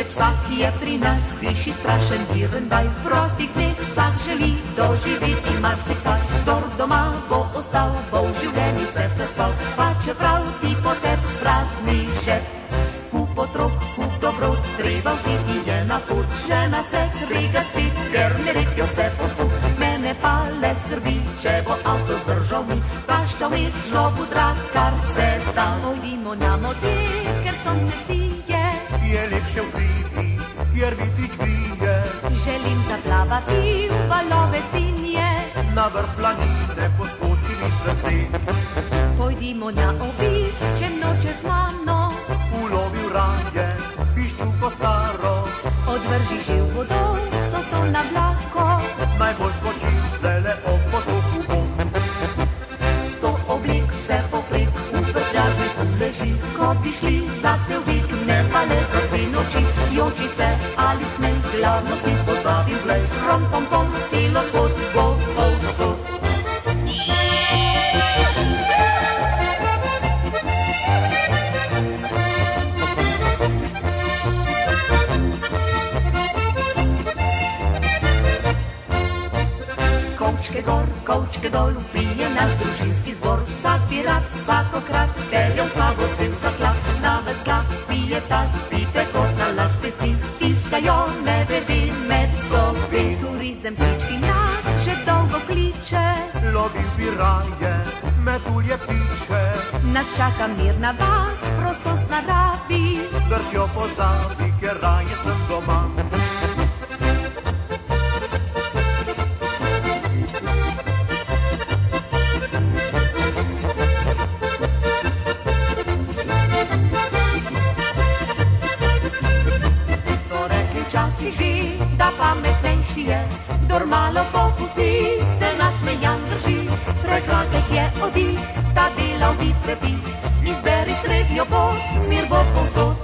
Vsak je pri nas višji strašen direndaj, v prostih dneh vsak želi doživeti marsikaj. Kdor doma bo ostal, bo v življenju vse prespal, pa čeprav ti potep sprazni žep. Kup otrok, kup dobrot, treba vzeti je na pot, žena se krega spet, ker ne rekijo vse posud. Mene pa le skrbi, če bo avto zdržal mi, tašča vmes žlobu drag, kar se da. Pojdimo na motel, ker sonce sije, je lepše v hribi, kjer vidič bije. želim zaplavati v valove sinje, Na vrh planine poskočili srce, pojdimo na obisk, če noče z mano, ulovil raje, piščuko staro. odvrži že v vodo, so to na blako, Najbolj zmoči se le ob potoku bom. 100 oblek vse poprek, v prtljažniku leži, ko bi šli za cel vik, ne pa le za 2 noči. Joči se ali smej, glavno si pozabil, glej, rom pom pom, celo pot bo povsod. Kovčke gor, kovčke dol, vpije naš družinski zbor. Vsak bi rad vsakokrat peljal sabo cel zaklad, na ves glas pije ta, spite kot na lasti ti, stiskajo medvedi med zobi. Turizem ptički nas že dolgo kliče, Lovil bi raje, metulje ptiče, nas čaka mirna vas, prostost naravi. drž jo pozabi, ker raje sem doma. Včasih že, da pametnejši je, kdor malo popusti, se nasmejan drži. Prekratek je oddih, ta delavni prepih, izberi srednjo pot, mir bo povsod.